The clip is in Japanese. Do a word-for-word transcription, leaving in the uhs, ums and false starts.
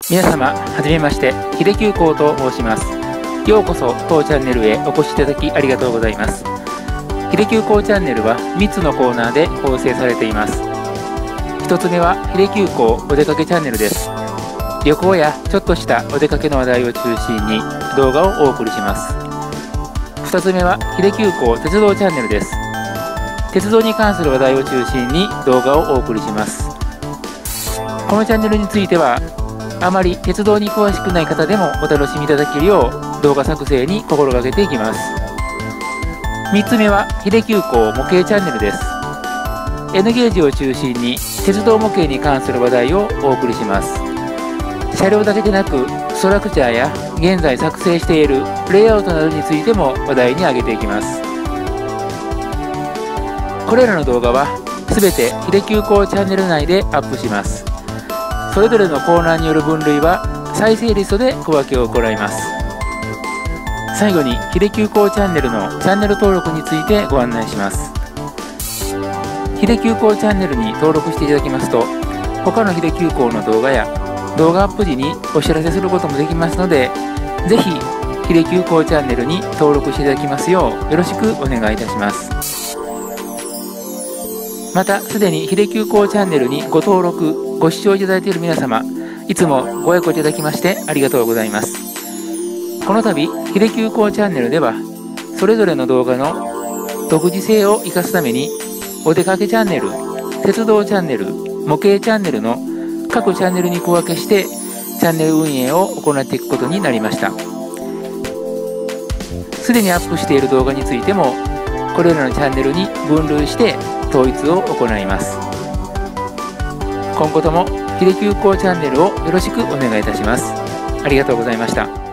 皆様、はじめまして、秀久光と申します。ようこそ当チャンネルへお越しいただきありがとうございます。秀久光チャンネルはみっつのコーナーで構成されています。ひとつめは秀久光お出かけチャンネルです。旅行やちょっとしたお出かけの話題を中心に動画をお送りします。ふたつめは秀久光鉄道チャンネルです。鉄道に関する話題を中心に動画をお送りします。このチャンネルについてはあまり鉄道に詳しくない方でもお楽しみいただけるよう動画作成に心がけていきます。みっつめは秀久光模型チャンネルです。N ゲージを中心に鉄道模型に関する話題をお送りします。車両だけでなくストラクチャーや現在作成しているレイアウトなどについても話題に上げていきます。これらの動画は全て秀久光チャンネル内でアップします。それぞれのコーナーによる分類は再生リストで小分けを行います。最後に秀久光チャンネルのチャンネル登録についてご案内します。秀久光チャンネルに登録していただきますと、他の秀久光の動画や動画アップ時にお知らせすることもできますので、ぜひ秀久光チャンネルに登録していただきますようよろしくお願いいたします。また、すでに秀久光チャンネルにご登録ご視聴いただいている皆様、いつもご愛顧いただきましてありがとうございます。この度、秀久光チャンネルでは、それぞれの動画の独自性を生かすために、お出かけチャンネル、鉄道チャンネル、模型チャンネルの各チャンネルに小分けして、チャンネル運営を行っていくことになりました。すでにアップしている動画についても、これらのチャンネルに分類して統一を行います。今後とも秀久光チャンネルをよろしくお願いいたします。ありがとうございました。